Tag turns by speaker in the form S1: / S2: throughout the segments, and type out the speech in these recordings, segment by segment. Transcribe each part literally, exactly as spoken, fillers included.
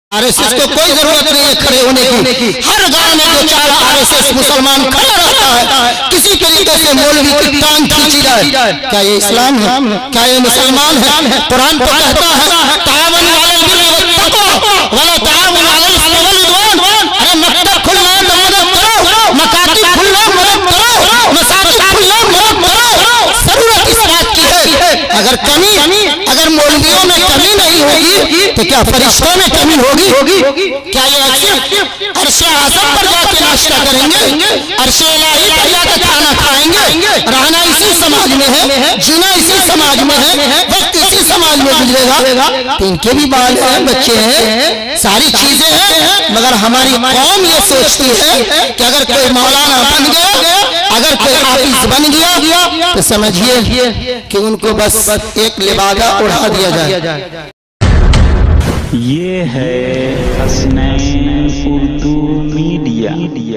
S1: RSS को कोई जरूरत नहीं है खड़े होने की। हर गांव में जो चार आरएसएस मुसलमान खड़ा रहता है, किसी तरीके से मौलवी की टांग खींची जाए। क्या ये इस्लाम है? क्या ये मुसलमान है? कुरान तो कहता है तावन अलल बिर्रि वत्तक़वा वला तावन अलल इस्मि वल उद्वान। अरे मकतब खुला तो मदद करो, मकातिब खुला मदद करो, मसाजिद खुला मदद करो। जरूरत इस बात की है। अगर कमी अगर मौलवियों में कमी नहीं होगी तो क्या फरिश्तों में कमी होगी? क्या ये अर्शे आज़म पर जाके नाश्ता करेंगे, अर्शे इलाही पर जाकर खाना खाएंगे? रहना इसी समाज में है, जीना इसी समाज में है, वक्त इसी समाज में गुजरेगा। तो इनके भी बाल हैं, बच्चे हैं, सारी चीजें हैं, मगर हमारी कौम ये सोचती है कि अगर कोई मौलाना बन गया, अगर कोई हाफिज बन गया तो समझिए कि उनको बस एक लिबादा उड़ा दिया जाए।
S2: ये है हसनैन उर्दू मीडिया।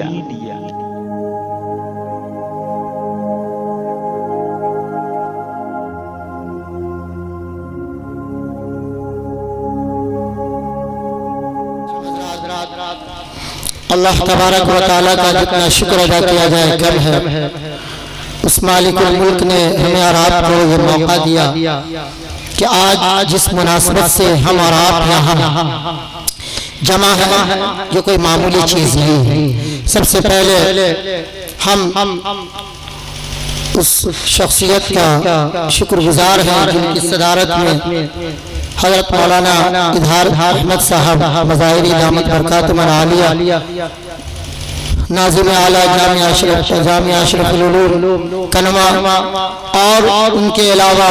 S1: अल्लाह तबारक व तआला का जितना शुक्र अदा किया जाए कम है। उस मालिकुल मुल्क ने हमें और आपको ये मौका दिया कि आज जिस मुनासबत से हम और आप यहाँ जमा है, जो कोई मामूली चीज नहीं है। सबसे पहले हम उस शख्सियत का शुक्रगुजार हैं जिनकी सदारत में हज़रत मौलाना इजहार अहमद साहब मज़ाहिरी दामत बरकातुहुल आलिया नाज़िम आला जामिया अशरफ जामिया अशरफुल उलूम कनमा और उनके अलावा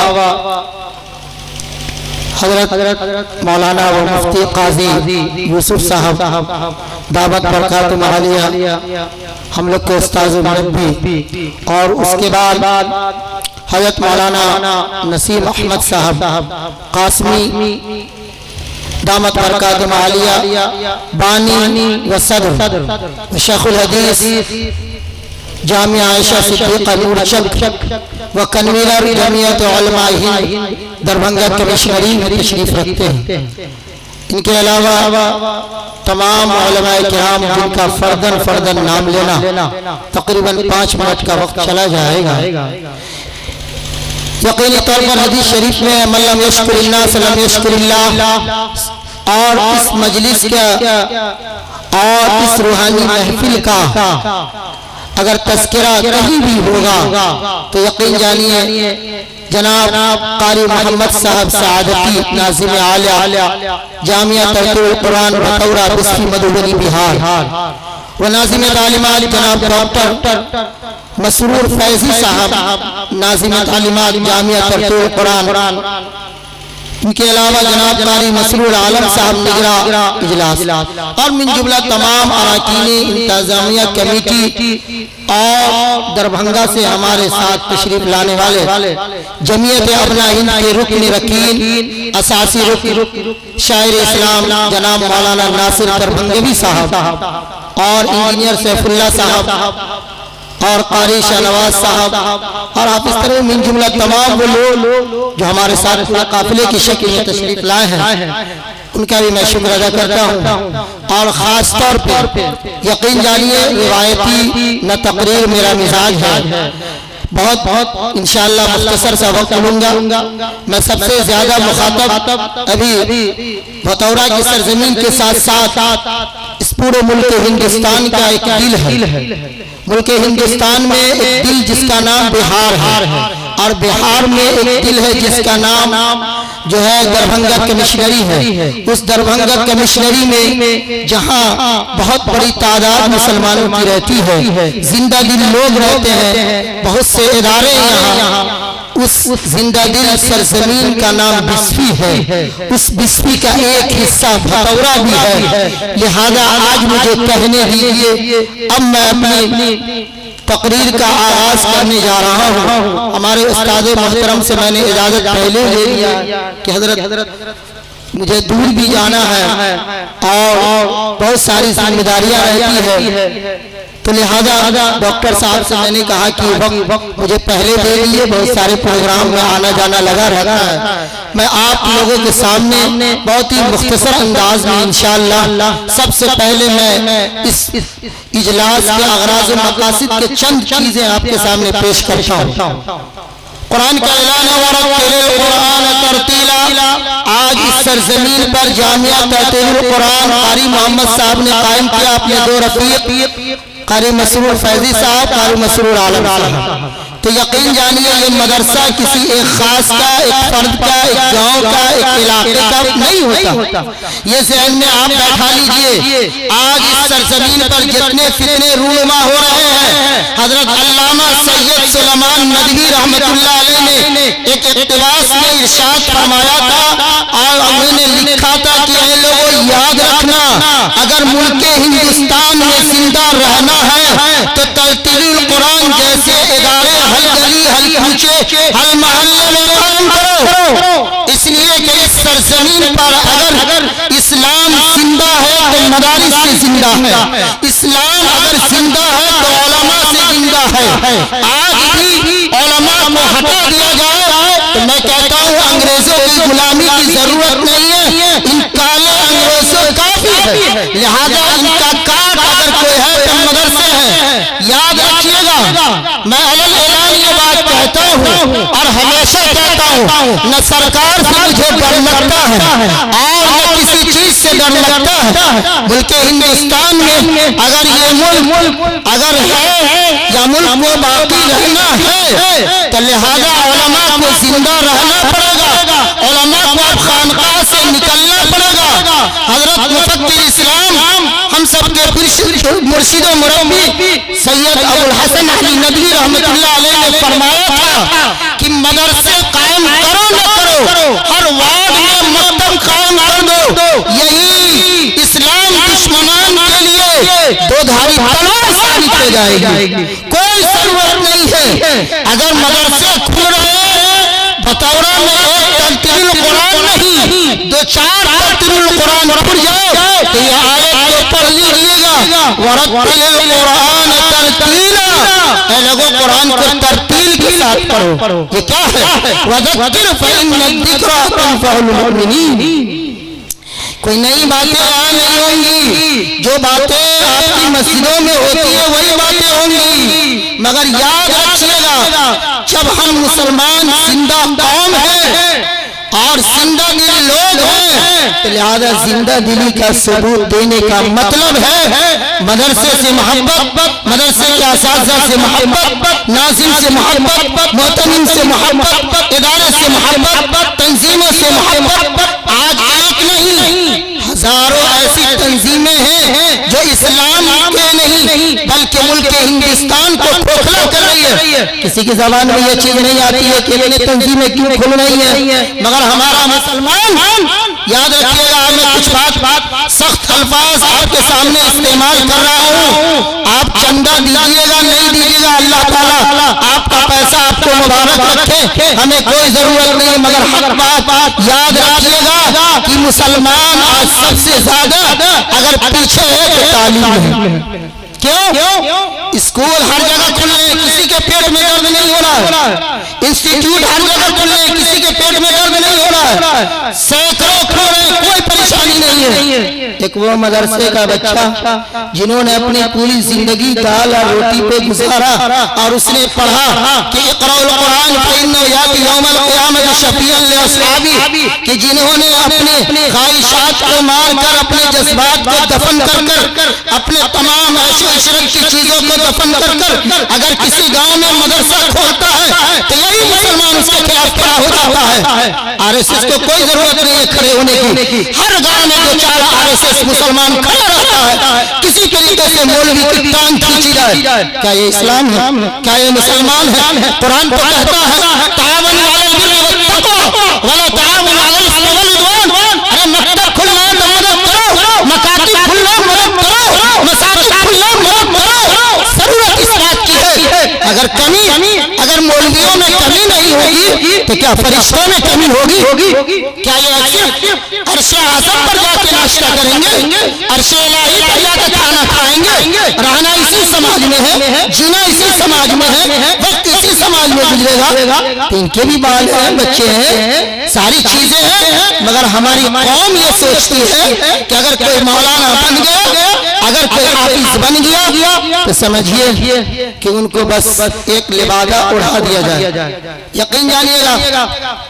S1: हज़रत मौलाना व मुफ्ती काजी यूसुफ साहब दावत बरकातुहुल आलिया हम लोग के उस्ताद मुरब्बी, और उसके बाद हज़रत मौलाना नसीम अहमद साहब कासमी दामत बरकातुहुल आलिया बानी व सदर शेखुल हदीस जामिया आयशा सिद्दीक़ा नूरचंद व कन्वीनर जमीयत उलमा हिंद दरभंगा कमिश्नरी में तशरीफ रखते हैं। इनके अलावा तमाम उलमाए किराम जिनका फर्दन फर्दन नाम लेना तकरीबन पाँच मिनट का वक्त चला जाएगा। यकीनी तौर पर हदीस शरीफ में मन लम यश्कुरिल्लाह लम यश्कुरिल्लाह, और इस मजलिस का और इस रूहानी महफिल का अगर तज़किरा कहीं भी होगा तो यकीन जानिए जनाब कारी मोहम्मद साहब सआदती नाज़िम आलिया जामिया तरतीबुल कुरान बतौरा बिस्फी मधुबनी बिहार व नाज़िम तालीमात जनाब डॉक्टर मसरूर फैजी साहब नाज़िम तालीमात जामिया तरतीबुल कुरान, इनके अलावा जनाब कारी मसरूर आलम साहब निगरा इजलास और मिन जुमला तमाम अराकीनी इंतजामिया कमेटी और दरभंगा से हमारे साथ तशरीफ लाने वाले जमीयत अबना हिंद के रुकन रकीन असासी रुकन शायर इस्लाम जनाब मौलाना नासिर दरभंगवी साहब और इंजीनियर सैफुल्लाह साहब और कारी शाहनवाज साहब, और आप इस तरह मिन जुमला तमाम वो लोग जो हमारे साथ काफिले की शक्ल में तशरीफ लाए हैं, उनका भी मैं शुक्र अदा करता हूँ। और ख़ास तौर पर यकीन जानिए रिवायती न तकरीर मेरा मिजाज है, बहुत बहुत इंशाअल्लाह मुख्तसर सा वक्त लूंगा। मैं सबसे ज्यादा मुखातब अभी बतौरा की सरजमीन के साथ साथ इस पूरे मुल्क हिंदुस्तान का एक दिल है। मुल्क हिंदुस्तान में एक दिल जिसका नाम बिहार है, और बिहार में एक दिल है जिसका नाम जो है दरभंगा कमिश्नरी है। उस दरभंगा कमिश्नरी में जहाँ बहुत बड़ी तादाद मुसलमानों की रहती है, जिंदा दिल लोग रहते हैं, बहुत से इदारे यहाँ, उस जिंदा दिल सरजमीन का नाम बिस्फी है। उस बिस्फी का एक हिस्सा बतौरा भी है। लिहाजा आज मुझे कहने दीजिए, अब मैं अपनी तकरीर का आगाज करने जा रहा हूँ। हमारे उस्ताद मोहतरम से मैंने इजाजत पहले ले लिया कि हजरत मुझे दूर भी जाना है और बहुत सारी जिम्मेदारियां रहती है, तो लिहाजा डॉक्टर साहब से मैंने कहा कि वक्त मुझे पहले दे दिए, बहुत सारे प्रोग्राम में आना जाना लगा रहता है। मैं आप लोगों के सामने बहुत ही मुख्तसर अंदाज में इंशाअल्लाह सबसे पहले मैं इस इजलास के अगराज़ और मकासिद के चंद चीजें आपके सामने पेश करता हूँ। कुरान का ऐलान है कुरान तरतीला। आज इस सरजमीन पर जामिया तरतील कुरान कारी मोहम्मद साहब ने कायम किया। अपने दो रफीक कारी मसरूर फैजी साहब, कारी मसरूर आलम साहब। तो यकीन जानिए ये मदरसा किसी एक खास का, एक फर्द का, एक गांव का, एक इलाके का नहीं होता। ये ज़हन में आप बैठा लीजिए। आज इस सरजमीन पर जितने फितने रूनुमा हो रहे हैं, हजरत अल्लामा सैयद सुलेमान नदवी रहमतुल्लाह अलैह ने एक इक़्तिबास में इरशाद फरमाया था और उन्होंने लिखा था कि ऐ लोगों याद रखना, अगर मुल्के हिंदुस्तान में जिंदा रहना है तो तरतीलुल कुरान जैसे इदारे हर गली, हर कूचे, हर मोहल्ले में काम करो। इसलिए कि इस सरजमीन पर अगर इस्लाम जिंदा है तो मदारिस से जिंदा है, इस्लाम अगर जिंदा है तो उलमा से जिंदा है। आज भी उलमा को हटा दिया जाए तो मैं कहता हूँ अंग्रेजों की गुलामी की जरूरत नहीं है, इन काले अंग्रेजों काफी है। लिहाजा इनका काट अगर कोई है तो मदरसे हैं। याद रखिएगा, मैं अलग ऐलान ये बात कहता हूँ और हमेशा कहता हूँ, न सरकार से मुझे डर लगता है और न किसी चीज से डर लगता है। बल्कि हिंदुस्तान में अगर ये मुल्क अगर है या मुल्क को बाकी रहना है तो लिहाजा उलमा को जिंदा रहना पड़ेगा, उलमा को अब खानकाह से निकलना पड़ेगा। हजरत मुफक्किर इस्लाम हम सबके मुर्शिद व मुरब्बी सैयद अबुल हसन अली नदवी रहमतुल्लाह अलैह ने फरमाया था कि मदरसे कायम करो न करो, हर वार्ड में मकतब कायम कर दो। यही इस्लाम दुश्मनान के लिए दो धारी तलवार साबित हो जाएगी। कोई जरूरत नहीं है। अगर मदरसे खुल रहे हैं बतौरा में एक तरतीलुल कुरान नहीं, दो चार तरतीलुल कुरान पढ़ जाओ तो ये आयत को पढ़ लीजिएगा, वरत्तिलिल कुरान तरतीला। ऐ लोगों कुरान को तरतील के साथ पढ़ो। ये क्या है? वज़क्किर फ़इन्न ज़िक्रा तनफ़उल मुमिनीन। कोई नई बातें यहाँ नहीं होंगी, जो बातें आपकी मस्जिदों में होती है वही बातें होंगी। मगर याद रखिएगा, जब हम मुसलमान जिंदा कौम हैं और जिंदा दिल लोग हैं तो लिहाजा जिंदा दिली का सबूत देने का मतलब है मदरसे से मोहब्बत, मदरसे के असातिज़ा से मोहब्बत, नाज़िम से मोहब्बत, मोहतमिम से मोहब्बत, इदारे से मोहब्बत, तंजीमों से मोहब्बत। आज एक नहीं हजारों ऐसी तंजीमें हैं जो इस्लाम के नहीं बल्कि मुल्क हिंदुस्तान को खोखला कर रही है। किसी की जबान में ये चीज नहीं आती है कि इतनी तंजीमें क्यों खुल रही है, मगर हमारा मुसलमान याद रखिएगा। मैं कुछ बात बात सख्त अल्फाज आपके सामने इस्तेमाल कर रहा हूँ, आप चंदा दीजिएगा नहीं दीजिएगा अल्लाह ताला आपका पैसा आपको मुबारक रखे, हमें कोई जरूरत नहीं। मगर हर बात याद रखिएगा कि मुसलमान आज सबसे ज्यादा अगर पीछे है तो तालीम है। क्यों? स्कूल हर जगह खुल रहे, किसी के पेट में दर्द नहीं हो रहा है। इंस्टीट्यूट हर जगह खुल रहे, किसी के पेट में दर्द नहीं हो रहा है। सैकड़ों खुल रहे, कोई परेशानी नहीं है। एक वो मदरसे का बच्चा जिन्होंने अपनी पूरी जिंदगी दाल और रोटी पे गुजारा और उसने पढ़ा कि इक़राउल कुरान फ़इन्नहु याती यौमल क़ियामत शफ़ीअन लि अस्हाबी, कि जिन्होंने अपने ख्वाहिशात को मार कर, अपने जज्बात को दफन कर कर, अपने तमाम ऐशो इशरत की चीजों को दफन कर कर अगर किसी गांव में मदरसा खोलता है तो यही मुसलमान उसके खिलाफ खड़ा हो जाता है। आरएसएस को कोई जरूरत नहीं है खड़े होने की, हर गांव में दो चार आरएसएस मुसलमान खड़ा रहता है, किसी तरीके से मौलवी की टांग खींची जाए। क्या ये इस्लाम है? क्या ये मुसलमान है? कुरान तो कहता है ताअवनु अलल बिर्रि वत्तक़वा वला ताअवनु अलल इस्मि वल उद्वान। अरे मकतब खुलना है तो मदद करो, मकातिब खुलना मदद करो, मसाजिद खुलना मदद करो। जरूरत इस बात की है। अगर कमी अगर मौलवियों में कमी नहीं होगी तो क्या फरिश्तों में कमी होगी? क्या ये अर्श आज़म पर जाके नाश्ता करेंगे, अर्शे इलाही पर जाकर खाना खाएंगे, रहना इसी समाज में है, जीना इसी समाज में है, वक्त इसी समाज में गुजरेगा। तो इनके भी बाल हैं, बच्चे हैं, सारी चीजें हैं, मगर हमारी कौम ये सोचती है कि अगर कोई मौलाना बन गया, अगर कोई हाफिज बन गया, तो समझिए कि उनको बस एक लिबादा उड़ा दिया जाए। यकीन जानिएगा,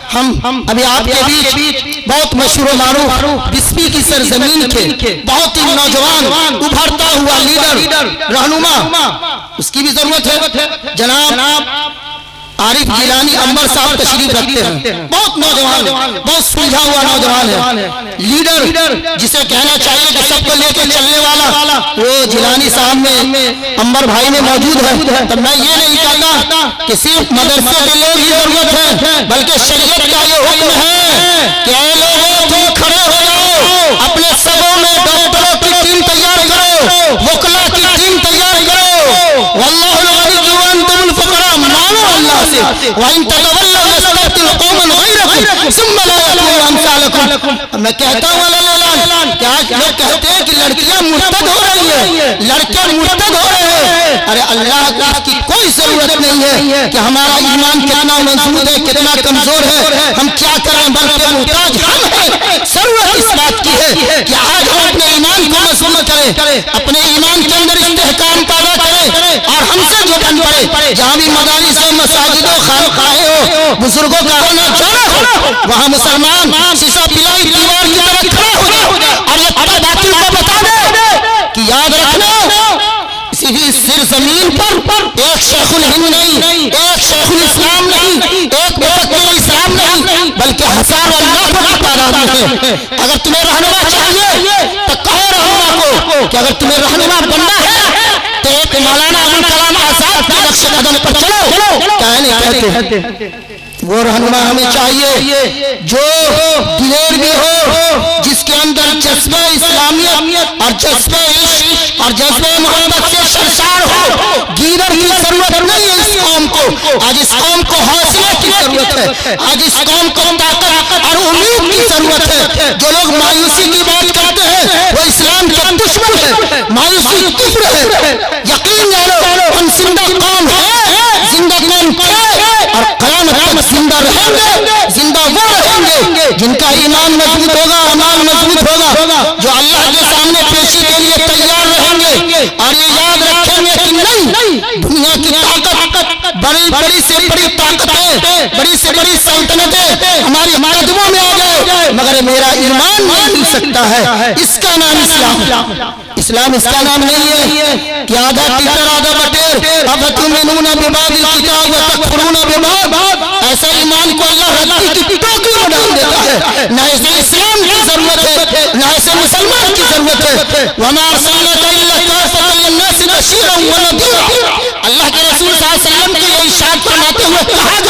S1: हम अभी आपके बीच बहुत मशहूर मारूफ बिस्फी की सरजमीन के बहुत ही नौजवान उभरता हुआ लीडर रहनुमा, उसकी भी जरूरत है। जनाब आरिफ गिलानी अंबर साहब तशरीफ रखते हैं, बहुत नौजवान, बहुत सुलझा हुआ नौजवान है, लीडर जिसे कहना चाहिए कि सबको लेकर चलने वाला, वो जिलानी साहब में अंबर भाई में मौजूद है। तो मैं ये नहीं कहता कि सिर्फ मदरसे के लोग ही जरूरत है, बल्कि शरीयत का ये हुक्म है कि ऐ लोगों तुम खड़े हो जाओ, अपने सबों में डॉक्टरों की टीम तैयार करो, वकला की टीम तैयार करो, वल्लाहुल गनी व अंतुमुल फुकरा, मानो अल्लाह से, वइन ततवल्लौ यस्तब्दिल कौमन गैरकुम सुम्मा ला यकूनु अमसालकुम। मैं कहता हूं अल्लाह कि आज लोग कहते हैं कि लड़कियां मुर्तद हो रही है, लड़के मुर्तद हो रहे हैं। अरे अल्लाह की कोई जरूरत नहीं है कि हमारा ईमान कितना मजबूत है, कितना कमजोर है, हम क्या करें, बल्कि मुहताज हम हैं। जरूरत इस बात की है कि आज हम अपने ईमान को मजबूत करें, अपने ईमान के अंदर इस्तेहकाम पैदा करें, और हमसे जो बन पड़े, जहाँ भी मदारिस हो, मसाजिदों, खानखाहें हो, बुजुर्गों का होना जाना हो, वहाँ मुसलमान शीशा पिलाई दीवार की तरफ खड़ा हो जाए और ये बड़े बातिल को बता दे कि याद रखना, इसी सिर जमीन पर एक शेखुल हिंद नहीं, एक शेखुल इस्लाम नहीं, एक मुफक्किर इस्लाम नहीं, बल्कि हजारों लाखों की तादाद में है। अगर तुम्हें रहनुमा चाहिए तो कहो रहनुमा को कि अगर तुम्हें रहनुमा बनना है तो एक मौलाना अबुल कलाम आजाद के नक्श कदम पर चलो। क्या नहीं कहते, वो रहनुमा हमें चाहिए जो दिलेर भी हो, जिसके अंदर जज्बे इस्लामियत और जज्बे इश्क और जज्बे मोहब्बत से सरसार हो। गीदड़ की जरूरत नहीं है इस कौम को, आज इस कौम को हौसले की जरूरत है, आज इस कौम को ताकत और उम्मीद की जरूरत है। जो लोग मायूसी की बात करते हैं वो इस्लाम के दुश्मन है, मायूसी कुफ्र है। यकीन जानो हम जिंदा कौम है, जिंदा कौम है और क़यामत तक जिंदा रहेंगे। जिंदा वो रहेंगे जिनका ईमान मजबूत होगा, अमाल मजबूत होगा, जो अल्लाह के सामने पेशी के लिए तैयार रहेंगे और ये याद रखेंगे कि नहीं, दुनिया की ताकत, बड़ी बड़ी से बड़ी ताकतें, बड़ी से बड़ी सल्तनतें हमारी कदमों में आ जाए, मगर मेरा ईमान नहीं मिल सकता है। इसका नाम इस्लाम, इस्लाम इसका नाम नहीं है कि आधा टीचर आधा बटेर, अब तुमिनूना बिबादिल किताब व तकफुरूना बिबाद। ऐसा ईमान को अल्लाह रद्दी की टोकरी में डाल देता है। ना इसे इस्लाम की जरूरत है, ना इसे मुसलमान की जरूरत है। वमा अरसलनाका इल्ला काफ़तन लिन्नासि बशीरन व नज़ीरा। अल्लाह के रसूल सल्लल्लाहु अलैहि वसल्लम को ये इरशाद फरमाते हुए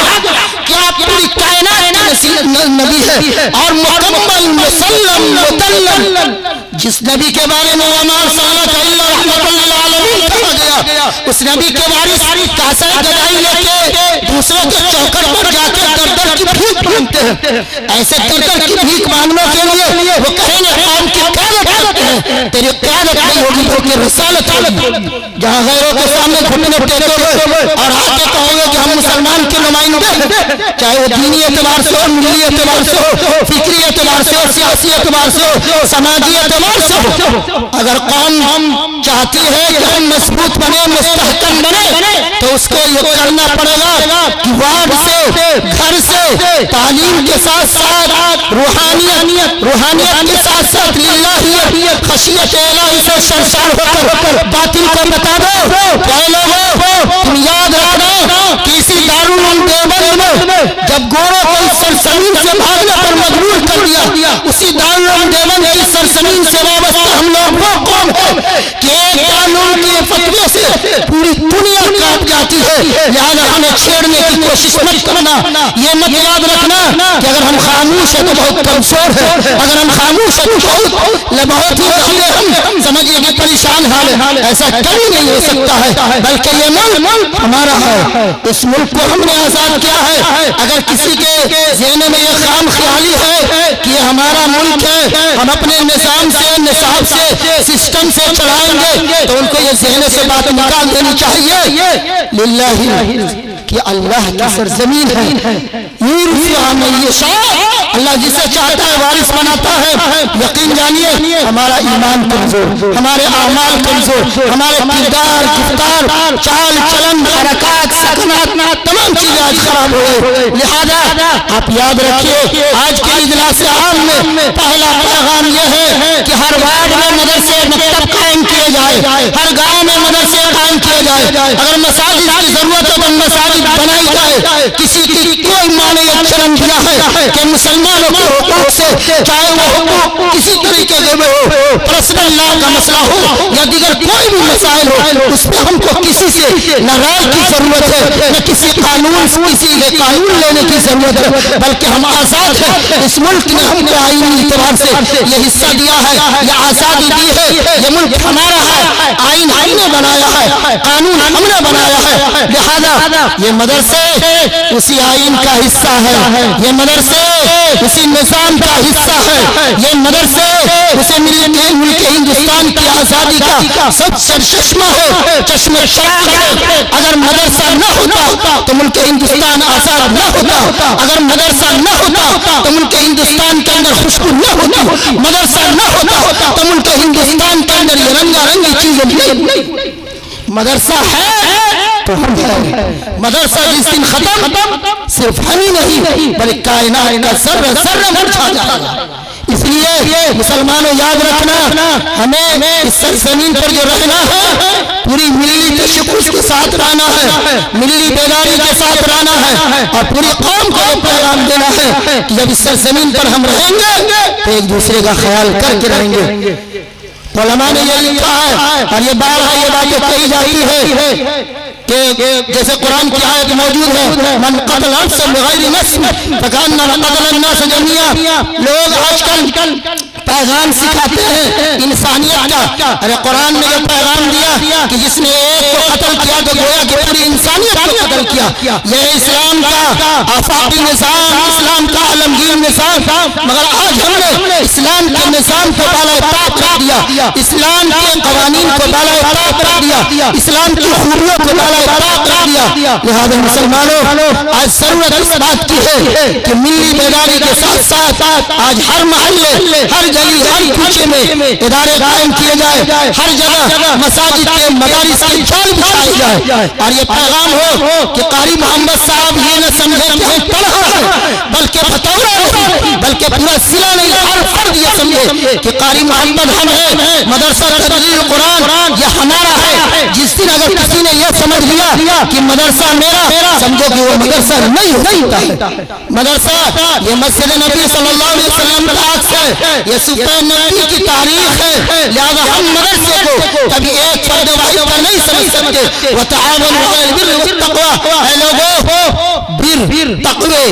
S1: कहा कि आप पूरी कायनात के नबी है और मुकम्मल मुसल्लम मुतल्लम। जिस नबी के बारे में वमा अरसलनाका इल्ला रहमतल लिल आलमीन कहा गया, उस नबी के वारिस कासा गदाई लेके दूसरों के चौखट पर जाकर दर दर की भीख मांगते हैं। ऐसे दर दर की भीख मांगने के लिए वो कहेंगे कौम की क़यादत करते हैं, तेरी क़यादत नहीं होगी बल्कि रिसालत होगी। जहाँ गैरों के सामने घुटने टेकोगे और आके कहोगे कि हम मुसलमान के नुमाइंदे, चाहे वो दीनी एतबार से हो, मिली एतबार से हो, फिक्री एतबार से हो, सियासी एतबार से हो, समाजी एतबार से हो, अगर कौम चाहती है कि हम मजबूत बने, मुस्तहकम बने, तो उसको ये करना पड़ेगा कि वार्ड से, घर से तालीम के साथ साथ रूहानियत रूहानियत के साथ साथ लिल्लाहियत खशियत इलाही से सरसार होकर बातिल को बता दो। क्या लोगों तुम याद रखना कि इसी दारुल उलूम देवबंद में जब गोरों को इस सरजमीन से भागने पर मजबूर कर दिया, उसी दारुल उलूम देवबंद की सरजमीन से वाबस्ता हम लोगों को कौम है कि एक कानून के फतवे से पूरी दुनिया काट जाती है। लिहाजा हमें छेड़ने की कोशिश मत करना। ये मत याद रखना कि अगर हम खामोश है तो बहुत कमजोर है, अगर हम खामोश है तो बहुत बहुत ही हम समझिए कि परेशान हाल है। ऐसा कभी नहीं हो सकता है, बल्कि ये मुल्क हमारा है, इस मुल्क को हमने आजाद किया है। अगर किसी के ज़हन में ये खाम ख्याली है कि ये हमारा मुल्क है, हम अपने निजाम से निसाब से सिस्टम से चलाएंगे, तो उनको ये ज़हन से बात निकाल देनी चाहिए लिल्लाही कि अल्लाह की सरजमीन है। अल्लाह जिसे चाहता है वारिस बनाता है। यकीन जानिए हमारा ईमान कमजोर, हमारे आमाल कमजोर, हमारे किरदार गिरफ्तार चाल चलन हरकत सकनात तमाम चीजें आज खराब हो गई। लिहाजा आप याद रखिए आज के इजलास आम में पहला पैगाम यह है कि हर वार्ड में मदरसे मकतब कायम किए जाए, हर गाँव में मदरसे कायम किए जाए। अगर मसाजिद की जरूरत है तो मसाजिद बनाई जाए। किसी की कोई माने शर्म दिया है कि मुसलमानों के हुकूक से, चाहे वो हुकूक किसी तरीके के हो, पर्सनल लॉ का मसला हो या दीगर कोई भी मसाइल हो, उसमें हमको किसी से न राय की जरूरत है, न किसी कानून किसी के कानून लेने की जरूरत है, बल्कि हम आजाद हैं। इस मुल्क ने हमको आईनी एतबार से ये हिस्सा दिया है, ये आजादी दी है, ये मुल्क हमारा है, आईन हमने बनाया है, कानून हमने बनाया है। लिहाजा ये मदरसे उसी आईन का हिस्सा है, ये मदरसे उसी निजाम का हिस्सा है, ये मदरसे उसे मुल्क हिंदुस्तान की आजादी का सबसे चश्मा है, चश्मे शराब है। अगर मदरसा न होता तो मुल्क हिंदुस्तान आजाद न होता, अगर मदरसा न होता तो मुल्क हिंदुस्तान के अंदर खुशबू न होती, मदरसा न होता तो मुल्क हिंदुस्तान के अंदर ये रंगा रंगी चीजें नहीं। मदरसा है तो हम हैं। मदरसा जिस दिन खत्म सिर्फ हम ही नहीं बल्कि कायनात का सर्र सर्र मुरझा जाएगा। इसलिए मुसलमानों याद रखना, हमें इस सरजमीन पर जो रहना है पूरी मिली तशक्कुस के साथ रहना है, मिली बेदारी के साथ रहना है और पूरी कौम को पैगाम देना है कि जब इस सरजमीन पर हम रहेंगे तो एक दूसरे का ख्याल करके रहेंगे। उलमा ने ये लिखा है और ये बार ये बातें कही जाती है कि जैसे कुरान की आयत मौजूद है, मन कतल नफ्स बिगैर नफ्स फकान्ना कतल अन्नास जमीआ। लोग आजकल पैगाम सिखाते हैं इंसानियत का। अरे कुरान ने ये पैगाम दिया कि जिसने एक को कत्ल किया तो गोया कि पूरी इंसानियत को कत्ल किया। ये इस्लाम का आफाकी निज़ाम, इस्लाम का आलमगीर निज़ाम, मगर आज हमने इस्लाम के निज़ाम को बाला-ए-ताक रख दिया, इस्लाम के कवानीन को बाला-ए-ताक रख दिया, इस्लाम की खूबियों को बाला-ए-ताक रख दिया। लिहाजा मुसलमानों आज जरूरत इस बात की है कि मिली बेदारी के साथ साथ आज हर मोहल्ले, हर गली, हर कोने में इदारे कायम किए जाए, हर जगह मसाजिद के मदारिस के जाल बिछाए जाए और ये पैगाम हो कि कारी मोहम्मद साहब ये न समझे कि हम तनहा हैं, बल्कि फतौरा नहीं बल्कि पूरा सिला नहीं, हर फर्द ये समझे कि कारी मोहम्मद हम हैं। मदरसा तदरीर कुरान ये हमारा है। जिस दिन अगर किसी ने यह समझ लिया कि मदरसा मेरा, समझो कि वो मदरसा नहीं होता है। मदरसा ये मस्जिद नबी सल्लल्लाहु अलैहि वसल्लम का अक्स है, ये सुफ़े नबी की तारीख है। लिहाजा हम मदरसे को कभी एक फर्द वाहिद पर नहीं समझ सकते। व तआवनु अलल बिर्रि वत तक़वा, ऐ लोगों बिर तक़वे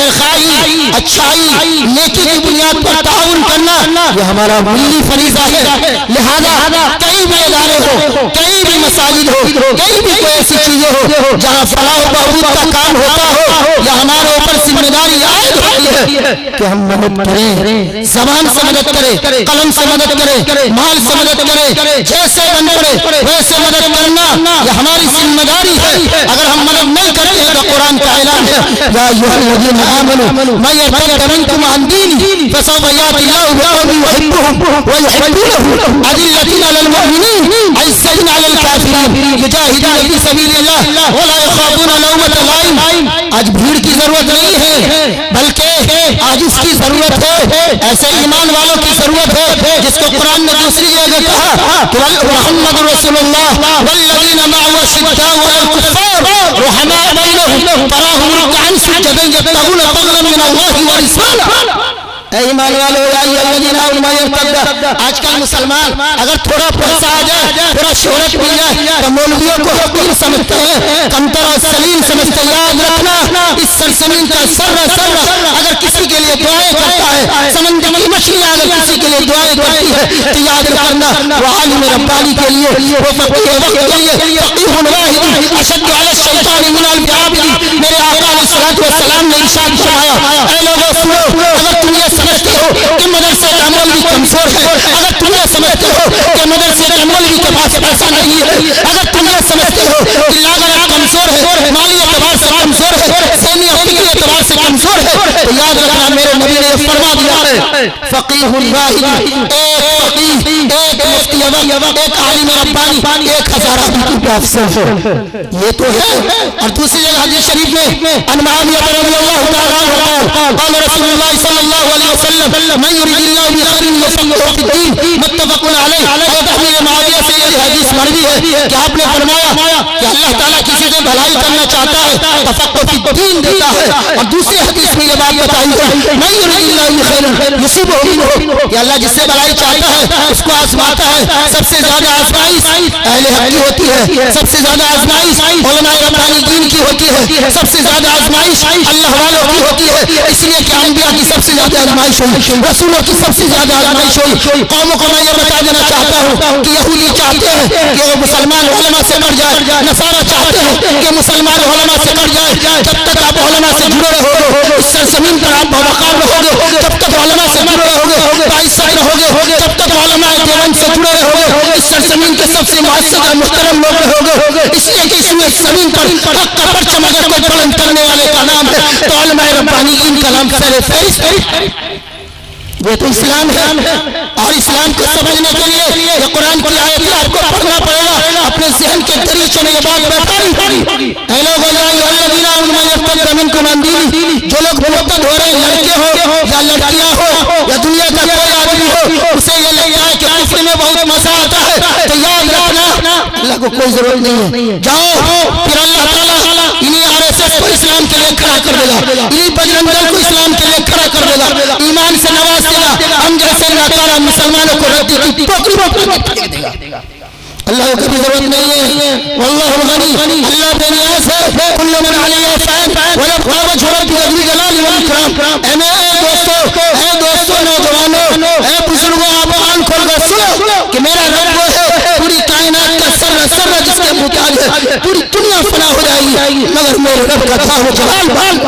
S1: खैरखाई अच्छाई नेकी की बुनियाद पर ताउन करना ये हमारा मिली फरीज़ा है। लिहाजा कहीं भी इदारे हो, कहीं भी मसाजिद हो, कहीं भी कोई ऐसी चीजें हो जहाँ फलाह बहबूद का काम होता हो या हमारे ऊपर जिम्मेदारी आयद होती है कि हम मदद करें, जबान से मदद करें, कलम से मदद करें, माल से मदद करें, जैसे बन पड़े वैसे मदद करना यह हमारी जिम्मेदारी है। अगर हम मदद नहीं करते हैं तो कुरान का ऐलान है, या अय्युहल्लज़ीना आमनू मन यर्तद मिनकुम अन दीनिही फसौफ यातिल्लाहु बिक़ौमिन युहिब्बुहुम व युहिब्बूनहु अज़िल्लतिन अलल मुमिनीन अइज़्ज़तिन अलल काफ़िरीन युजाहिदूना फी सबीलिल्लाह व ला यख़ाफ़ूना लौमत लाइम। आज भीड़ की जरूरत नहीं है बल्कि आज इसकी जरूरत है, ऐसे ईमान वालों की जरूरत है जिसको कुरान ने दूसरी जगह कहा कि मुहम्मद रसूलुल्लाह वल्लज़ीना मअहु अशिद्दाउ अलल कुफ़्फ़ार रुहमाउ बैनहुम तराहुम रुकअन सुज्जदन यब्तगूना फज़लन मिनल्लाहि व रिज़वाना। ईमान वालों आजकल मुसलमान अगर थोड़ा पैसा आ जाए, थोड़ा शोहरत मिल जाए तो मौलवियों को हकीर समझते हैं, कमतर और सलीम समझते हैं। याद रखना, इस सरजमीन का सर्रा सर्रा अगर किसी के लिए दुआएं करता है, समंदर की मछलियां अगर किसी के लिए दुआएं करती है तो याद रखना वो आलिम रब्बानी के लिए, वो फकीह वक्त के लिए फकीहुन वाहिद अशद्दु अला शैतान मिनल बिआबिदी। मेरे आका अलैहिस्सलातु वस्सलाम ने इरशाद फरमाया, ऐ लोगों सुनो, अगर तुम ये समझते हो कि मदरसे का मौलवी कमजोर है, अगर तुम ये समझते हो कि मदरसे का मौलवी के पास पैसा नहीं है, अगर तुम ये समझते हो कि लागत कमजोर है, माली एतबार से कमजोर है, सेमी फिक्री एतबार से कमजोर है, तो याद रखना मेरे नबी ने फरमा दिया है फकीहुन वाहिद, एक फकीह, एक मुफ्ती अवध, एक आलिम रब्बानी, एक हजार आदमी का अफसर है। ये तो है। और दूसरी जगह हदीस शरीफ में अन मुआविया रज़ियल्लाहु ताला अन्हु क़ाल रसूलुल्लाह सल्लल्लाहु अलैहि वसल्लम मन युरिदिल्लाहु बिही खैरन युफ़क़िहुहु फ़िद्दीन मुत्तफ़क़ुन अलैह। और तहरीर मुआविया से ये हदीस मरवी है कि आपने फरमाया कि अल्लाह ताला किसी से भलाई करना चाहता है तफ़क़्क़ुह फ़िद्दीन देता है। और दूसरी हदीस में ये बात बताई है मन युरिदिल्लाहु बिही खैरन युसीबुहु मिनहु, कि अल्लाह जिससे भलाई चाहता है उसको आजमाता है। सबसे ज्यादा आजमाइश अहले हक की होती है, सबसे ज्यादा आजमाइश उलमाए रब्बानी दीन की होती है, सबसे ज्यादा आजमाइश अल्लाह वालों की होती है। इसलिए कि अंबिया की सबसे ज्यादा आजमाइश हुई, रसूलों की सबसे ज्यादा आजमाइश हुई। कौमों को मैं ये बता देना चाहता हूँ कि यहूदी चाहते हैं कि वो मुसलमान उलमा से कट जाए, नसारा चाहते हैं कि मुसलमान उलमा से कट जाए। जब तक आप उलमा से जुड़े रहोगे इस सरजमीन पर आप बावकार रहोगे, जब तक उलमा से जुड़े रहोगे बाइज्जत रहोगे, जब तक उलमा देवान से जुड़े रहोगे इस सरजमीन के सबसे मुअज़्ज़ज़ और मुहतरम लोग रहोगे। इसलिए कि इसमें जमीन पर हक का परचम अगर कोई बुलंद करने वाले का नाम है तो उलमाए रब्बानी इनका नाम सरे फहरिस्त है। ये तो इस्लाम है। और इस्लाम को समझने के लिए ये कुरान की आयत आपको पढ़ना पड़ेगा, अपने ज़हन के दरीचों में ये बात बैठानी पड़ी। ऐ लोग जो लोग मुर्तद हो रहे, लड़के हो या लड़कियां हो या दुनिया का कोई आदमी हो, उसे ये लगता है कि कुफ्र में बहुत मजा आता है, तो याद रखना अल्लाह को कोई जरूरत नहीं है। जाओ फिर अल्लाह ताला इन्हीं आरएसएस को इस्लाम के लिए खड़ा कर देगा, इन्हीं बजरंग दल को इस्लाम के लिए खड़ा कर देगा, ईमान से नवाज देगा, हम जैसे नाकारा मुसलमानों को रद्दी की टोकरी में फेंक देगा। अल्लाह को भी जरूरत नहीं है। वल्लाहु गनी, अल्लाह बेनियाज़ है। कुल्लु मन अलैहा फ़ान व यबक़ा वजहु रब्बिका ज़ुल जलाली वल इकराम। ऐ मेरे दोस्तों, ऐ दोस्तों नौजवानों, ऐ बुजुर्गों, आप आन खोल कर सुनो कि मेरा रब वो है पूरी कायनात का सर्रा सर्रा जिसके मुताज है, पूरी दुनिया फना हो जाएगी मगर मेरे रब का था हो जलाल बाल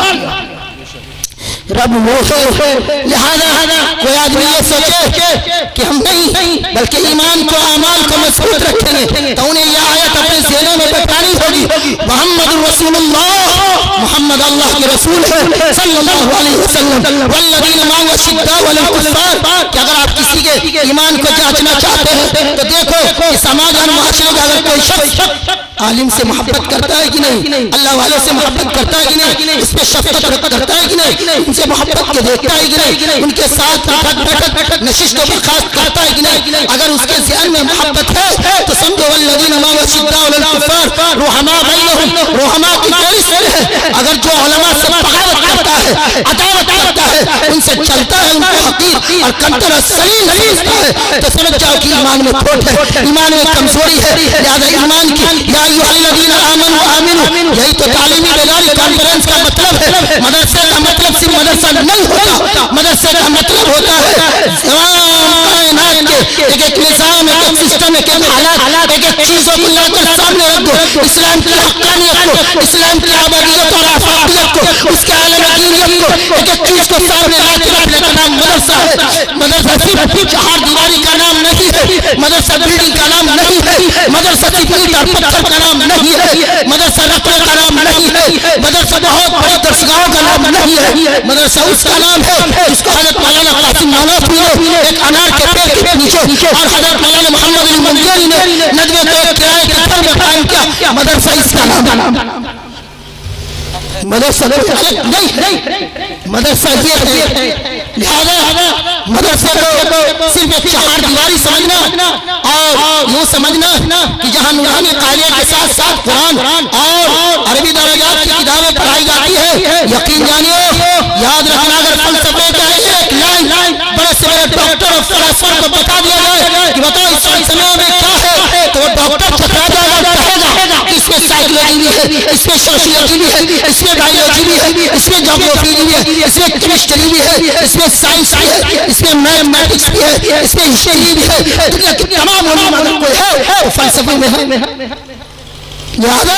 S1: रब वो है। लिहाजा कोई आदमी ये सोचे कि हम नहीं बल्कि ईमान को अमाल को मजबूत रखेंगे तो उन्हें यह आयत अपने ज़हन में बैठानी होगी। मोहम्मद रसूलुल्लाह, मोहम्मद अल्लाह के रसूल है सल्लल्लाहु अलैहि वसल्लम। वल्लज़ीना माअहु अशिद्दाउ अलल कुफ़्फ़ार, कि अगर आप किसी के ईमान को जांचना चाहते हैं तो देखो कि समाज और मुआशरे का अगर कोई शख्स आलिम से मोहब्बत करता है कि नहीं, अल्लाह वालों से मोहब्बत करता है कि नहीं, उस पर शफ़क़त करता है कि नहीं, उनसे मोहब्बत के देखता है कि नहीं, उनके साथ बैठक नशिश को बर्खास्त करता है कि नहीं, अगर उसके ज़हन में मोहब्बत है तो समझो वल्लज़ीना माअहु अशिद्दाउ अलल कुफ़्फ़ार रुहमा बैनहुम, रुहमा की कोई सिर है। अगर जो उलमा से बगावत करता है, अदावत करता है, उनसे चलता है, उनको हकीर और कंतर और सलीम समझता है तो समझ जाओ कि ईमान में खोट है, ईमान में कमजोरी है। लिहाजा ईमान की या अय्युहल्लज़ीना आमनू आमिनू, यही तो तालीमी बेदारी कॉन्फ्रेंस का मतलब है। मदरसे का मतलब सिर्फ मदरसा नहीं होता, मदरसे का मतलब होता है कायनात के एक एक निज़ाम, एक एक सिस्टम, एक एक हालात, एक एक चीजों को लाकर सामने रख दो, इस्लाम की हक़ानियत को, इस्लाम की आबादियत और आफाकियत को, उसके आलम दीनियत को, एक एक चीज को सामने लाकर रखने का नाम मदरसा है। मदरसा सिर्फ चार दीवारी का नाम नहीं है, मदरसा बिल्डिंग का नाम नहीं है, मदरसा सिर्फ ईंट और पत्थर का नाम नहीं है, मदरसा रकबे का नाम नहीं है, मदरसा बहुत बड़ी दरसगाहों का नाम नहीं है। मदरसा उसका नाम है जिसको हज़रत मौलाना कासिम नानवी ने एक अनार के पेड़ के नीचे और हज़रत मौलाना मोहम्मद अली मुंगेरी ने नदवे को एक किराए के घर में कायम किया। मदरसा इसका नाम मदरसा नहीं, मदरसा ये है। लिहाजा मदरसा को सिर्फ एक चार दीवारी समझना और यूँ समझना कि जहाँ नूरानी कायदे के साथ साथ कुरान और अरबी दर्जात की किताबें पढ़ाई जाती है, यकीन जानिए, याद रखना अगर फलसफे का एक लाइन प्रोफेसर को बता दिया जाए कि बताओ इस समय में क्या है, तो वो डॉक्टर चकरा जाएगा, कहेगा इसमें साइकोलॉजी भी है, इसमें सोशियोलॉजी भी है, इसमें बायोलॉजी भी है, इसमें ज्योग्राफी भी है, इसमें केमिस्ट्री भी है, इसमें साइंस भी है, इसमें मैथमेटिक्स भी है, इसमें हिस्ट्री भी है, दुनिया की तमाम उलूम कोई है वो फलसफे में है। याद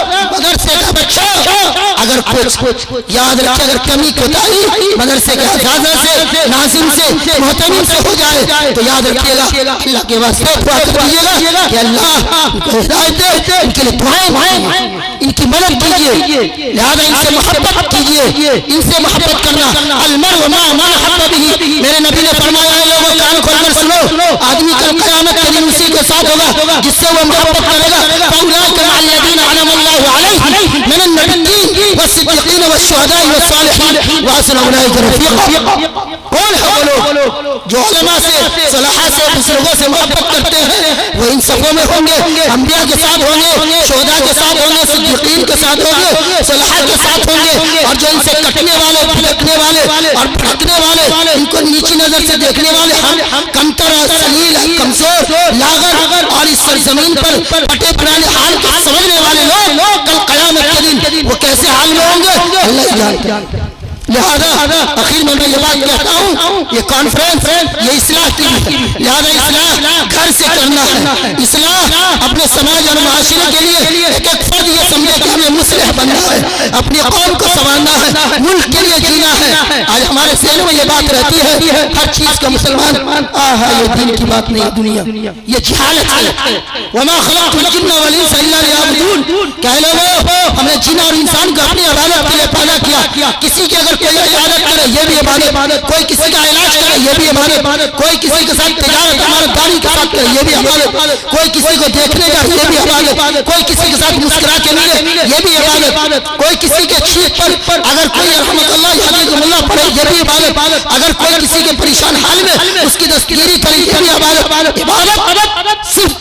S1: मदरसे का बच्चा अगर कुछ याद रखे, अगर कमी कोताही मदरसे के अज़ाज़ा से, नाज़िम से, मोहतरम से हो जाए तो याद रखिएगा, अल्लाह के वास्ते दुआ कीजिएगा कि अल्लाह इनको हिदायत दे, इनके लिए दुआएं मांगिए, इनकी मदद कीजिए, लिहाजा इनसे मोहब्बत कीजिए, इनसे मोहब्बत करना अलमरउ मा मन हब्ब बिही, मेरे नबी ने फरमाया है लोगों कान खोलकर सुनो, आदमी कल क़यामत के दिन उसी के साथ होगा जिससे वो मोहब्बत करेगा। फौलाइका मअल्लज़ीना अनअमल्लाहु अलैहिम मिनन नबिय्यीन वस्सिद्दीक़ीन वश्शुहदाኢ वस्सालिहीन व हसुन उलाइका रफ़ीक़ा। कौन है वो लोग जो उलमा से, सलाहा से, बुजुर्गों से मोहब्बत करते हैं? वो इन सफों में होंगे, अंबिया के साथ होंगे, शुहदा के साथ होंगे, सिद्दीक़ीन के साथ होंगे, सलाहा के साथ होंगे। और जो इनसे कटने वाले, भटकने वाले और भटकने वाले, इनको नीची नजर से देखने वाले, हम कमतर और सलील, कमजोर, लागत और इस सरजमीन पर पटे पुराने हाल को समझने वाले लोग कल क़यामत के दिन वो कैसे हाल में होंगे अल्लाह जानता है। लिहाजा आखिर में मैं ये बात कहता हूँ, ये कॉन्फ्रेंस ये इस्लाह की है, लिहाजा इस्लाह घर से करना है, इस्लाह अपने समाज और माशरे के लिए एक एक फर्द ये समझे कि हमें मुस्लिह बनना है, अपनी कौम को संवारना है, मुल्क के लिए जीना है। आज हमारे शहर में ये बात रहती है हर चीज का मुसलमान आहा ये दीन की बात नहीं, दुनिया ये जहालत है। वमा खलक़तुल जिन्ना वल इंसा इल्ला लियअबुदून, कह लो हमने जिन और इंसान को अपनी इबादत के लिए पैदा किया। किसी की अगर कोई इबादत करे ये भी इबादत, कोई किसी का इलाज करे ये भी इबादत, कोई किसी के साथ तिजारत ईमानदारी के साथ करे ये भी इबादत, कोई किसी को देखने जाए ये भी इबादत, कोई किसी के साथ मुस्कुरा के मिले ये भी इबादत, कोई किसी के छींक पर अगर कोई रहमतुल्लाह यादिकुमुल्लाह पढ़े ये भी इबादत, अगर कोई किसी के परेशान हाल में उसकी दस्तगीरी करे ये भी इबादत। इबादत सिर्फ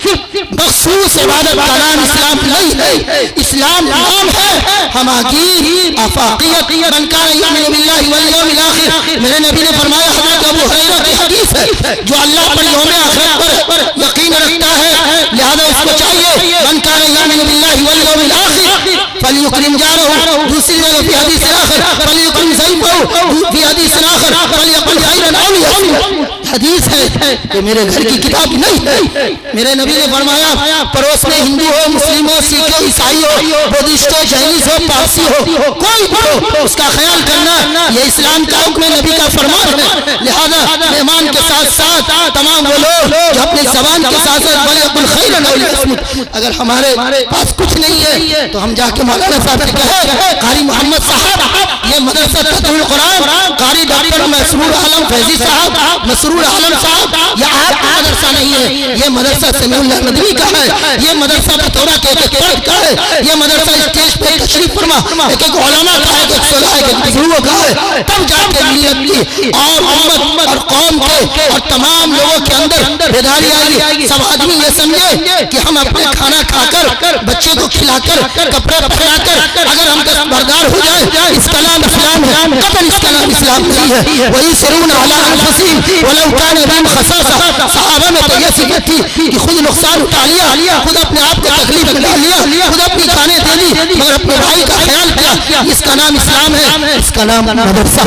S1: मखसूस इबादत का नाम इस्लाम नहीं है, इस्लाम नाम है हमागी आफाकियत। मन कान युमिनु बिल्लाहि वल यौमिल आखिर, मेरे नबी ने फरमाया, हज़रत अबू हुरैरा की हदीस है, जो अल्लाह पर यौम आखिरत पर यकीन रखता है लिहाजा उसको चाहिए मन कान युमिनु बिल्लाहि वल यौमिल आखिर फलयुकरिम जारहु, दूसरी जगह फी हदीस आखिर फलयुकरिम ज़ैफहु, फी हदीस आखिर फलयकुल खैरन औ लियस्मुत। हदीस है कि मेरे घर की किताब नहीं है, मेरे नबी ने फरमाया पड़ोस में हिंदू हो, मुस्लिम हो, सिख हो, ईसाई हो, बुद्धिस्ट हो, जैनिस हो, पारसी हो, कोई भी हो उसका ख्याल करना ये इस्लाम का हुक्म, नबी का फरमान है। लिहाजा मेहमान के साथ साथ तमाम वो लोग जो अपनी ज़बान के साथ साथ फलयकुल खैरन औ लियस्मुत, अगर हमारे पास कुछ नहीं है तो हम जाके मौलाना साहब से कहे कारी मोहम्मद साहब ये मदरसा तदरीरुल कुरान, कारी डॉक्टर मसरूर आलम फैजी साहब, मसरूर आलम साहब, ये आपका मदरसा नहीं है, ये मदरसा समीउल्लाह नदवी का है, ये मदरसा बतौरा के एक फर्द का है, ये मदरसा स्टेज पे तशरीफ फरमा एक एक उलमा का है, एक सलाह के बुजुर्गों का है, तब जाके मिल्लत की और उम्मत और कौम के और तमाम लोगों के अंदर बेदारी आएगी। सब आदमी ये समझे कि हम अपने खाना खाकर, बच्चे को खिलाकर, कपड़ा पहनाकर अगर हम दस्तबरदार हो जाए इसका नाम इस्लाम है, कतई इसका नाम इस्लाम नहीं है। वही सिरुना अला अनफुसिहिम वलौ कान बिहिम खसासा, सहाबा में तो ये सिफत थी कि खुद नुकसान उठा लिया, खुद अपने आप को तकलीफ में डाल लिया, खुद अपनी खाने दे दी मगर अपने भाई का ख्याल किया। इसका नाम इस्लाम है, इसका नाम मदरसा।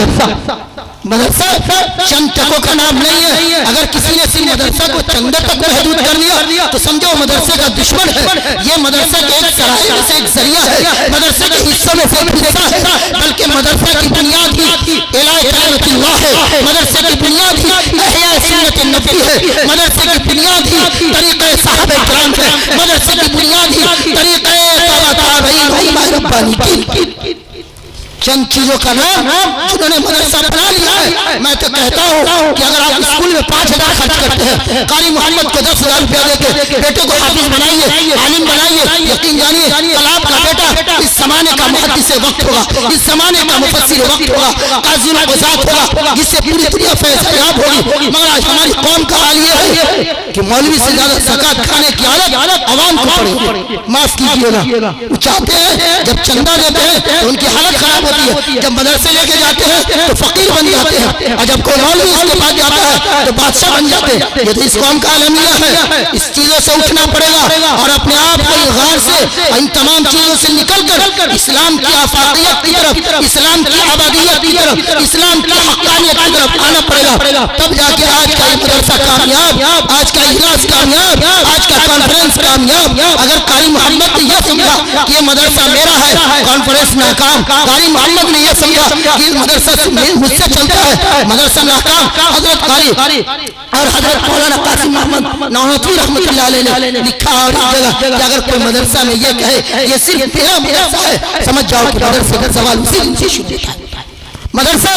S1: मदरसा चंद टकों का नाम नहीं है। अगर किसी ने सिर्फ मदरसा को चंदे तक महदूद कर लिया तो समझो मदरसे का दुश्मन है। ये मदरसा के एक सराय में से एक जरिया है, मदरसे के हिस्सों में से एक हिस्सा है, बल्कि मदरसा की बुनियाद ही इलाए कलमतिल्लाह है, मदरसे की बुनियाद ही इहया सुन्नत नबी है, मदरसे की बुनियाद ही तरीक़े सहाबा किराम है, मदरसे की बुनियाद ही तरीक़े तबा ताबईन उलमा रब्बानी की चंद चीजों का नाम जिन्होंने मदरसा बना लिया है। मैं तो कहता हूँ कि अगर आप स्कूल में पाँच हजार खर्च करते हैं, कारी मोहम्मद को दस हजार रुपया देके बेटे को हाफिज बनाइए, आलिम बनाइए, यकीन जानिए कल आपका बेटा इस जमाने का मुहद्दिस वक्त होगा, इस जमाने का मुफस्सिर वक्त होगा, काज़ी गुज़ात होगा, जिससे पूरी दुनिया फैज़याब होगी। मगर आज हमारी कौम का हाल ये है कि मौलवी से ज्यादा ज़कात खाने की आदत आवाम को पड़े। माफ कीजिएगा, वो चाहते हैं जब चंदा देते हैं तो उनकी हालत खराब होती है, जब मदरसे लेके जाते हैं तो फकीर बन जाते हैं, और जब कोई मौलवी उसके पास जाता है तो बादशाह बन जाते हैं। ये तो इस कौम का अलमिया है। इस चीजों से उठना पड़ेगा और अपने आप को इग़ार से इन तमाम चीजों से निकलकर इस्लाम की आफाकियत की तरफ, इस्लाम की आबादियत की तरफ, इस्लाम की हक़ानियत की तरफ आना पड़ेगा। तब जाके आज का ये मदरसा कामयाब, आज का इजलास कामयाब, आज का कॉन्फ्रेंस कामयाब। अगर कारी मोहम्मद ने यह समझा कि ये मदरसा मेरा है, कॉन्फ्रेंस नाकाम। कारी मोहम्मद ने यह समझा कि मदरसा मुझसे चलता है, मदरसा नाकाम। हजरत कारी और हजरत मौलाना कासिम मोहम्मद नौहतवी रहमतुल्लाह अलैह ने लिखा और एक जगह कि अगर कोई मदरसा में ये कहे ये सिर्फ मेरा मदरसा है, समझ जाओ कि मदरसे का सवाल उसी दिन से शुरू होता है। मदरसा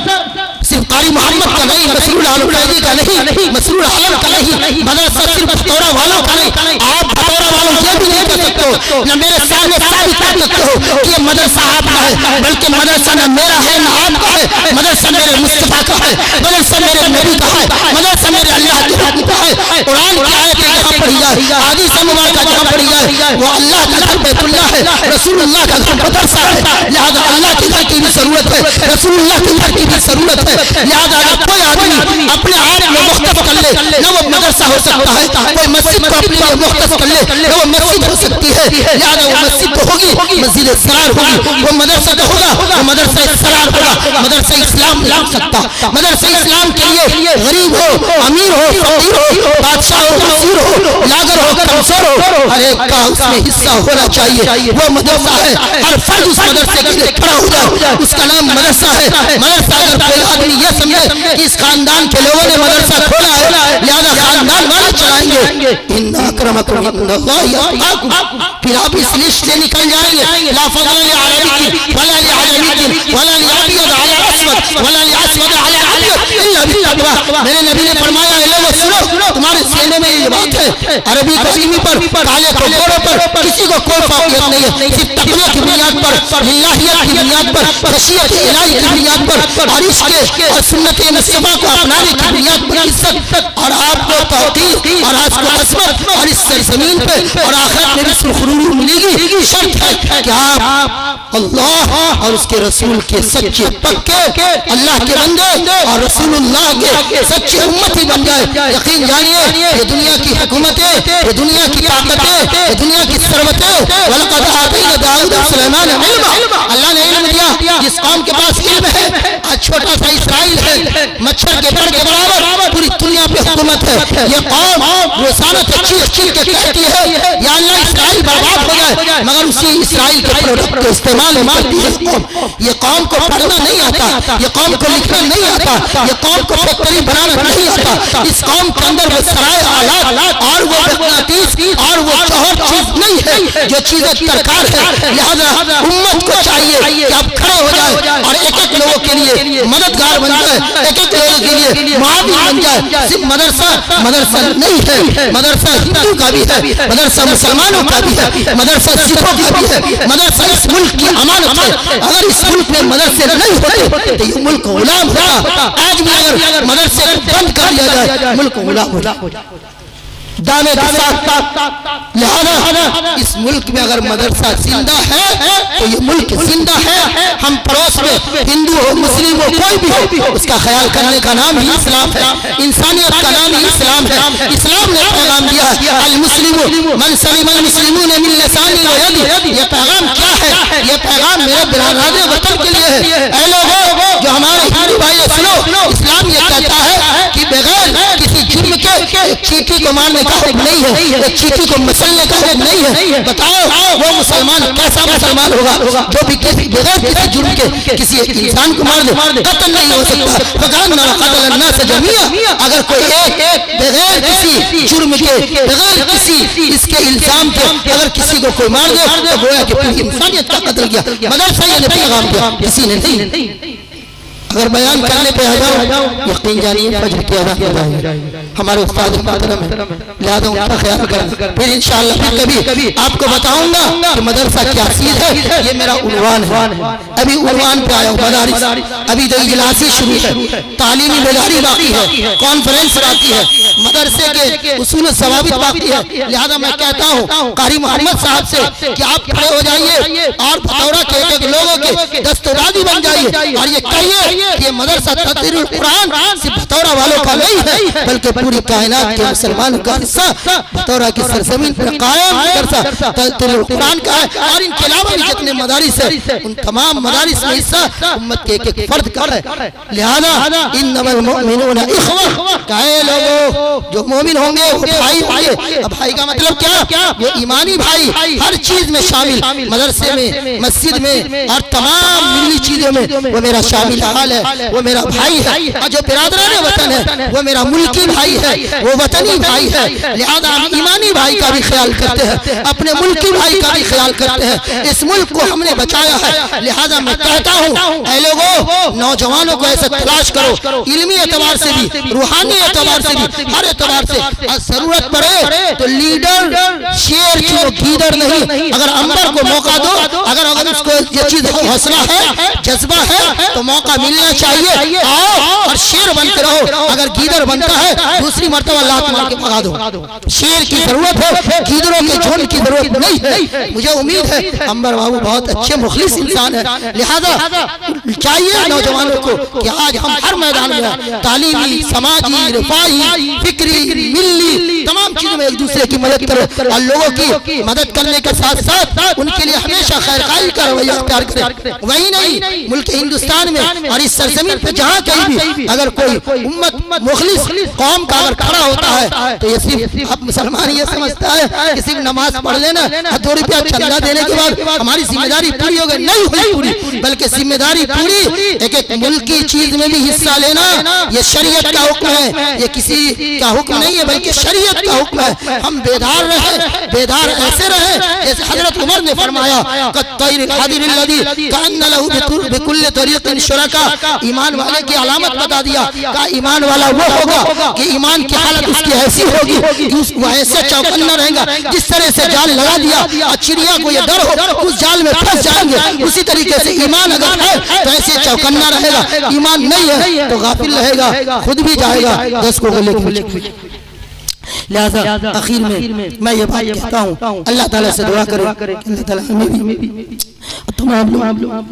S1: सिर्फ कारी मोहम्मद का नहीं, मसरूर आलम कैदी का नहीं, मसरूर आलम का नहीं, मदरसा सिर्फ बतौरा वालों का नहीं। आप बतौरा वालों ये भी नहीं कह सकते हो, न मेरे सामने साबित कर सकते हो कि ये मदरसा आपका है, बल्कि मदरसा न मेरा है न आपका है। मदरसा मेरे मुस्तफा का है, मदरसा मेरे नबी का है, मदरसा मेरे अल्लाह के हुक्म का है। कुरान की आयत जहाँ पढ़ी जाए, हदीस मुबारक जहाँ पढ़ी जाए, वो अल्लाह का घर बैतुल्लाह है, रसूलुल्लाह का घर मदरसा है। लिहाजा अल्लाह के घर की भी जरूरत है, रसूलुल्लाह के घर की भी जरूरत है। लिहाजा अगर कोई आदमी अपने आप में मुख्तस कर ले, न वो मदरसा हो सकता है। कोई मस्जिद को अपने लिए मुख्तस कर ले, न वो मस्जिद हो सकती है। लिहाजा वो मस्जिद तो होगी, मस्जिद सरार होगी, वो मदरसा तो होगा, वो मदरसा सरार होगा। मदरसा इस्लाम ला सकता, मदरसा इस्लाम के लिए गरीब हो, अमीर हो, फकीर हो, बादशाह हो, वजीर हो, लागर हो, कमजोर हो, हर एक का उसमें हिस्सा होना चाहिए। वो मदरसा है, हर फर्द उस मदरसे के लिए खड़ा हो जाए, उसका नाम मदरसा है। मदरसा अगर कोई आदमी ये समझे कि इस खानदान के लोगों ने मदरसा खोला है, लिहाजा खानदान वाले चलाएंगे, इन्ना अक्रमकुम इंदल्लाहि अत्क़ाकुम, फिर आप इस लिस्ट से निकल जाएंगे। ला फज़्ल लिअरबिय्यिन वला लिअजमिय्यिन वला लिअबयद अला अस्वद वला लिअस्वद अला अबयद इल्ला बित्तक़वा। मेरे नबी ने फरमाया, ए लोगों सुनो, तुम्हारे सीने में ये बात है, अरबी को अजमी पर, काले को गोरे पर किसी को कोई फौकियत नहीं है। सिर्फ तक़वा की बुनियाद पर, लिल्लाहियत की बुनियाद पर, खशियत इलाही की बुनियाद पर और इसके और सुन्नत मुस्तफा को अपनाने की बुनियाद पर इज्जत और आपको तौक़ीर और आपको अज़मत और इस सरज़मीन पे और आखिरत में भी सुरखरुई मिलेगी। शर्त है कि आप अल्लाह और उसके रसूल के सच्चे पक्के अल्लाह के बंदे और रसूलुल्लाह के सच्चे उम्मती बन जाए। यकीन जानिए, ये दुनिया की हुकूमतें, ये दुनिया की ताकतें, ये दुनिया की सरवतें, वलक़द आतैना दाऊद व सुलैमान इल्मा, अल्लाह ने इल्म दिया जिस कौम के पास इल्म है। आज छोटा सा इसराइल है, मच्छर के बड़ के बराबर पूरी दुनिया पे हुकूमत है। ये कौम रोजाना चीख चीख के कहती है या अल्लाह इसराइल बर्बाद हो जाए, मगर उसी इसराइल के प्रोडक्ट को इस्तेमाल करती है कौम। ये कौम को पढ़ना नहीं आता, ये कौम को लिखना नहीं आता, ये कौम को फैक्ट्री बनाना नहीं आता। इस कौम के अंदर वो सराय आलात और वो मक़नातीस और वो जौहर चीज नहीं है जो चीजें दरकार है। लिहाजा उम्मत को चाहिए कि आप खड़े हो जाए और एक एक लोगों के लिए मददगार बन जाए, एक एक लोगों के लिए मुआविन बन जाए। सिर्फ मदरसा मदरसा नहीं है, मदरसा हिंदू का भी है, मदरसा मुसलमानों का भी है, मदरसा सिखों का भी है। मदरसा इस मुल्क की अमानत है। अगर इस मुल्क में मदरसे नहीं होते तो ये मुल्क गुलाम होता। आज भी अगर मदरसे बंद कर दिया जाए, मुल्क गुलाम हो जाए दाने के साथ। लिहाजा इस मुल्क में अगर मदरसा जिंदा है तो ये मुल्क जिंदा है। हम पड़ोस में हिंदू हो, मुस्लिम हो, कोई भी हो, उसका ख्याल करने का नाम ही इस्लाम है, इंसानियत का नाम ही इस्लाम है। इस्लाम ने पैगाम दिया है, अल मुस्लिमु मन सलिमल मुस्लिमून मिन लिसानी व यदी। ये पैगाम क्या है? ये पैगाम मेरे बिरादरान वतन के लिए है। ऐ लोगों जो हमारे हिंदू भाई सुनो, इस्लाम ये कहता है कि बगैर किसी जुर्म के एक चींटी को मारने का हुक्म नहीं है, एक चींटी को मसलने का हुक्म नहीं है। बताओ वो मुसलमान कैसा मुसलमान होगा जो भी किसी बगैर किसी जुर्म के किसी एक इंसान को मार दे? कत्ल नहीं हो सकता। फकान्ना क़तल अन्नास जमीआ। अगर कोई एक बगैर किसी जुर्म के, बगैर किसी इसके इल्जाम के अगर किसी को कोई मार दे तो गोया कि पूरी इंसानियत का कत्ल किया। मदरसा ये पैगाम दिया, किसी ने नहीं। अगर बयान करने पे आ जाओ, यकीन जानिए फजर की अज़ान हो जाएगी। हमारे उस्ताद मोहतरम है, लिहाजा उनका ख्याल करें। फिर इंशाअल्लाह फिर कभी आपको बताऊंगा कि मदरसा क्या चीज है। ये मेरा उन्वान है, अभी उन्वान पे आया हूँ मदारिस। अभी तो इजलासी शुरू है, तालीमी बेदारी बाकी है, कॉन्फ्रेंस बाकी है, मदरसे के उसूल सवाबित बाकी है। लिहाजा मैं कहता हूँ कारी मोहम्मद साहब से कि आप खड़े हो जाइए और भतौरा के एक एक लोगों के दस्तराजी बन जाइए और ये कहिए कि ये मदरसा तदरीरुल कुरान सिर्फ भतौरा वालों का नहीं है बल्कि पूरी कायनात के मुसलमानों का हिस्सा भतौरा की सरजमीन पर कायम मदरसा तदरीरुल कुरान का है। और इनके अलावा भी जितने मदारिस है उन तमाम मदारिस में हिस्सा उम्मत के एक एक फर्द का है। लिहाजा इन्नमल मुमिनूना इख्वा, कहे लोगों जो मोमिन होंगे वो भाई होंगे। अब भाई का मतलब क्या? वो ईमानी भाई हर चीज में शामिल, मदरसे में, मस्जिद में और तमाम मिली चीजों में वो मेरा शामिल हाल है, वो मेरा भाई है। और जो बिरादरान वतन है वो मेरा मुल्की भाई है, वो वतनी भाई है। लिहाजा हम ईमानी भाई का भी ख्याल करते हैं, अपने मुल्की भाई का भी ख्याल करते हैं। इस मुल्क को हमने बचाया है। लिहाजा मैं कहता हूँ ऐ लोगों, नौजवानों को ऐसे तलाश करो, इल्मी एतबार से भी, रूहानी एतबार से भी, हर एतबार से। और जरूरत पड़े तो लीडर शेर चुनो, गीदड़ नहीं। अगर अंबर को मौका दो, अगर अगर उसको ये चीज हौसला है, जज्बा है तो मौका मिलना चाहिए। आओ और शेर बनते रहो। अगर गीदड़ बनता है दूसरी मर्तबा लात मार के भगा दो। शेर की जरूरत है, गीदड़ों के झुंड की जरूरत नहीं है। मुझे उम्मीद है अंबर बाबू बहुत अच्छे मुखलिस इंसान है। लिहाजा चाहिए नौजवानों को कि आज हम हर मैदान में तालीमी, समाजी, रिफाई, फिक्री, मिल्ली तमाम चीजों में एक दूसरे की मदद करें और लोगों की मदद करने के साथ साथ उनके लिए हमेशा खैरखाई का रवैया अख्तियार करें। वही नहीं, मुल्क हिंदुस्तान में और इस सरजमीन पर जहाँ कहीं भी अगर कोई उम्मत मुखलिस कौम का अगर खड़ा होता है तो ये सिर्फ अब मुसलमान ये समझता है कि सिर्फ नमाज पढ़ लेना, दो रुपया चंदा देने के बाद हमारी जिम्मेदारी पूरी हो गई। नहीं हुई पूरी, बल्कि जिम्मेदारी पूरी एक एक मुल्क की चीज में भी हिस्सा लेना ये शरीयत का हुक्म है, ये किसी का हुक्म नहीं है बल्कि शरीयत का हुक्म है। हम बेदार रहे, बेदार ऐसे रहे जैसे हजरत उमर ने फरमाया, ईमान वाले की अलामत बता दिया का ईमान वाला वो होगा कि ईमान की हालत उसकी ऐसी होगी कि वो ऐसे चौकन्ना रहेगा जिस तरह से जाल लगा दिया और चिड़िया को ये डर हो उस जाल में फंस जाएंगे। उसी तरीके से ईमान अगर है तो ऐसे चौकन्ना रहेगा, ईमान नहीं है तो गाफिल रहेगा, खुद भी जाएगा दस को लेकर। लिहाजा आखिर में मैं ये बात कहता हूँ, अल्लाह ताला से दुआ करें, अल्लाह ताला हमें भी तमाम लोग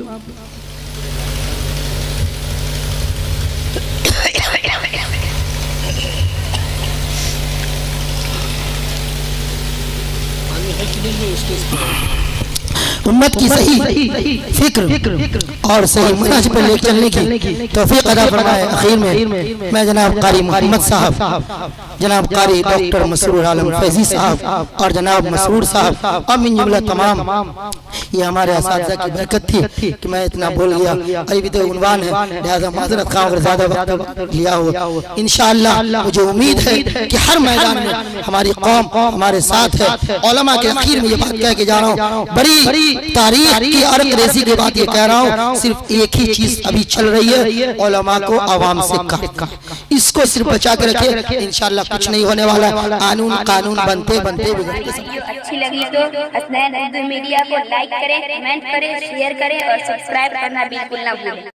S1: उम्मत की सही फिक्र और सही मनहज पर ले चलने की तौफीक अता फरमाए। आखिर में मैं जनाब कारी मोहम्मद साहब, जनाब कारी डॉक्टर मसरूर आलम फैजी साहब और जनाब मसरूर साहब और मिन जुमला तमाम ये हमारे असातिज़ा की बरकत थी कि मैं इतना बोल गया। अभी भी तो उन्वान है, लिहाजा माजरत खां अगर ज्यादा वक्त लिया हो। इंशाअल्लाह मुझे उम्मीद है कि हर मैदान में हमारी कौम हमारे साथ है। उलमा के आखिर में ये बात कह के जा रहा हूँ, बड़ी तारीख की अरकरेज़ी के बाद ये कह रहा हूँ, सिर्फ एक ही चीज अभी चल रही है, उलमा को आवाम से कहा, इसको सिर्फ बचा के रखे। इंशाअल्लाह कुछ नहीं होने वाला। कानून कानून बनते बनते
S3: अच्छी लगी तो हसनैन उर्दू मीडिया को लाइक करें, कमेंट करें, शेयर करें और सब्सक्राइब करना बिल्कुल ना भूलें।